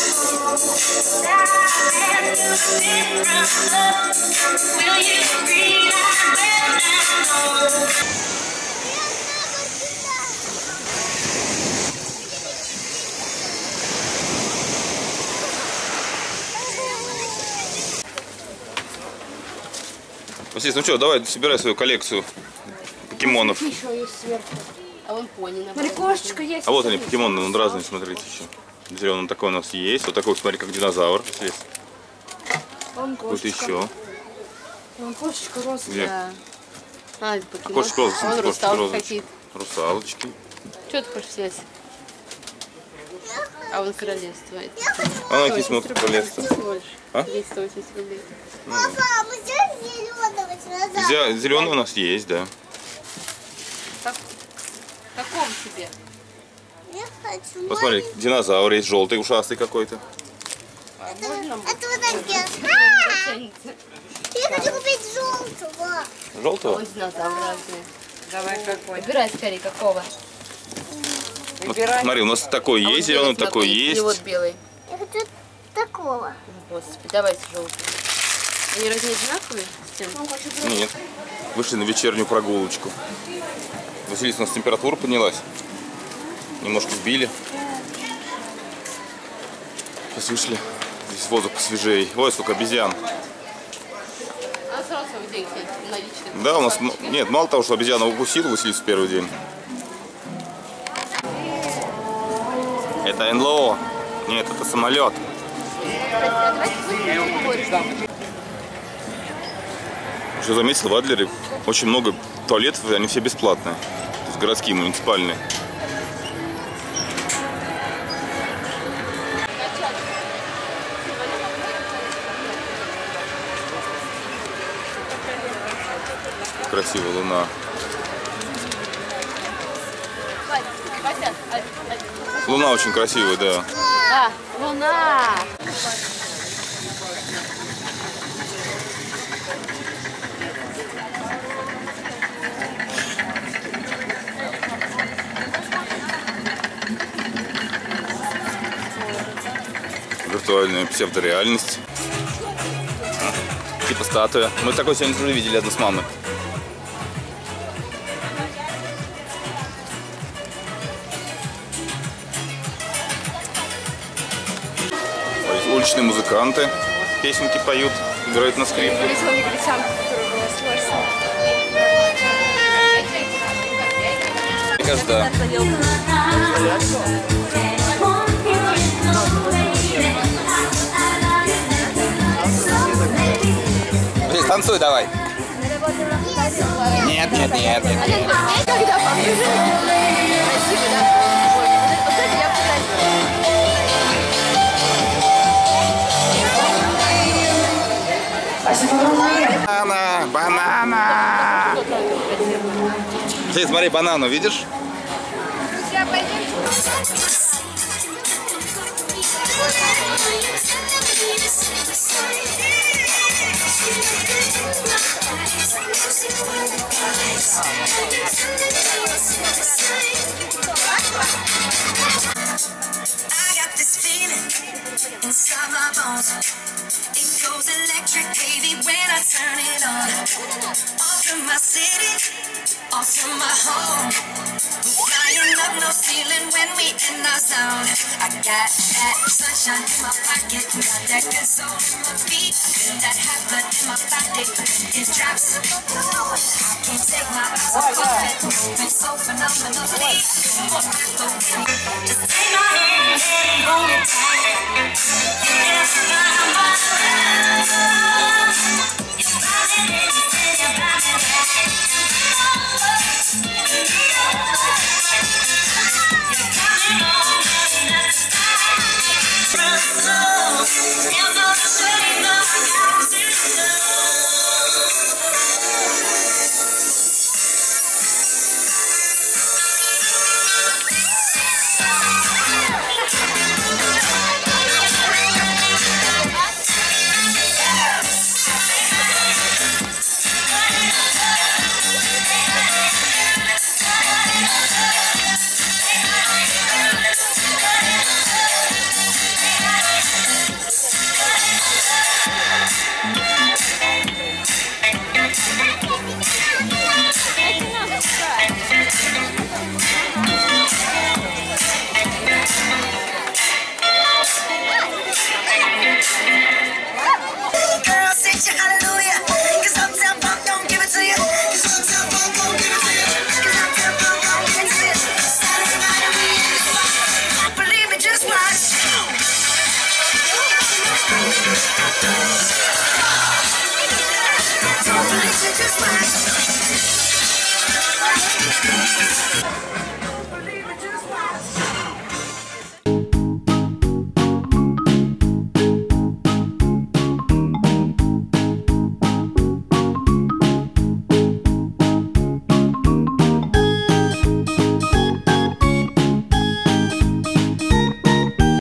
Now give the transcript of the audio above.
Василий, ну что, давай собирай свою коллекцию покемонов. Еще есть сверху. А вон пони. Смотри, кошечка есть. А вот они, покемоны, он разные, смотрите еще. Зеленый такой у нас есть. Вот такой, смотри, как динозавр есть. Вон Какой-то кошечка. еще. Вон кошечка розовая. Где? Да. А, это покемон. Кошечка розовая, Вон смотри, кошечка русалки розовая. какие-то. Русалочки. Что ты хочешь взять? А вон королевство. А на какие смотрят королевство? Всего лишь. А? Есть 180 рублей. Папа, мы сделаем зеленого динозавра. Зеленый у нас есть, да. Каком тебе? Я хочу. Посмотри, динозавр есть, желтый, ушастый какой-то. Можно? Это вот такие. Тянется. Я хочу купить желтого. Желтого? Вон динозавр разные. Давай какой. Выбирай скорее, какого. Вот, смотри, у нас такой А вот есть, зеленый белый, такой смотри, есть. И вот белый. Я хочу такого. Господи, давайте желтый. Они разве не одинаковые? С тем? Нет. Вышли на вечернюю прогулочку. Василиса, у нас температура поднялась. Немножко сбили. Сейчас вышли. Здесь воздух посвежее. Ой, сколько обезьян. А сразу деньги наличные. Да, у нас... Нет, мало того, что обезьяна укусила Василису в первый день. Это НЛО. Нет, это самолет. Что заметил, в Адлере очень много туалетов, они все бесплатные. То есть городские, муниципальные. Красивая луна. Луна очень красивая, да. А, луна! Виртуальная псевдореальность. Типа статуя. Мы такой сегодня уже видели одну с мамой. Уличные музыканты песенки поют, играют на скрипке. Веселая негритянка, которая была слышна. Мне кажется, да. Здесь танцуй давай. Нет, нет, нет, нет. Когда поближе, красиво, да? Вот это я Банана, банана. Ты смотри, банану видишь? Друзья, пойдемте. Inside my bones, it goes electric, baby, when I turn it on. Off from my city, off from my home. We're flying up, no ceiling when we in our zone. I got that sunshine in my pocket, got that good soul in my feet. Feel that hot blood in my body, it drops. I can't take my eyes off of it, moving so phenomenally. Just take my hand and hold it tight. Yeah, I'm